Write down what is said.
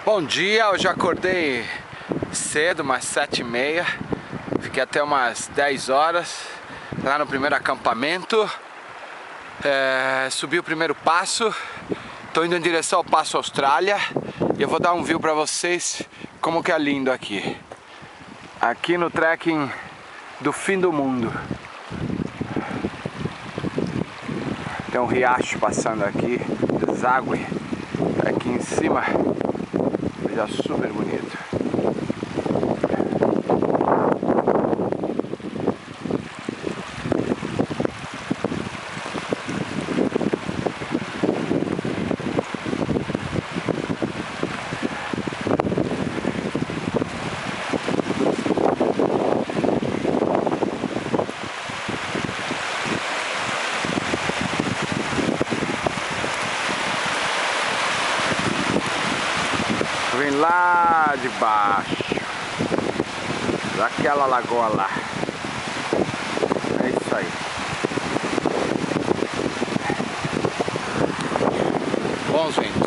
Bom dia, hoje eu acordei cedo, umas 7h30. Fiquei até umas 10 horas lá no primeiro acampamento. Subi o primeiro passo. Estou indo em direção ao Passo Austrália e eu vou dar um view para vocês como que é lindo aqui. Aqui no trekking do fim do mundo. Tem um riacho passando aqui, deságue aqui em cima. Já super bonito. Vem lá de baixo, daquela lagoa lá. É isso aí. Bons ventos.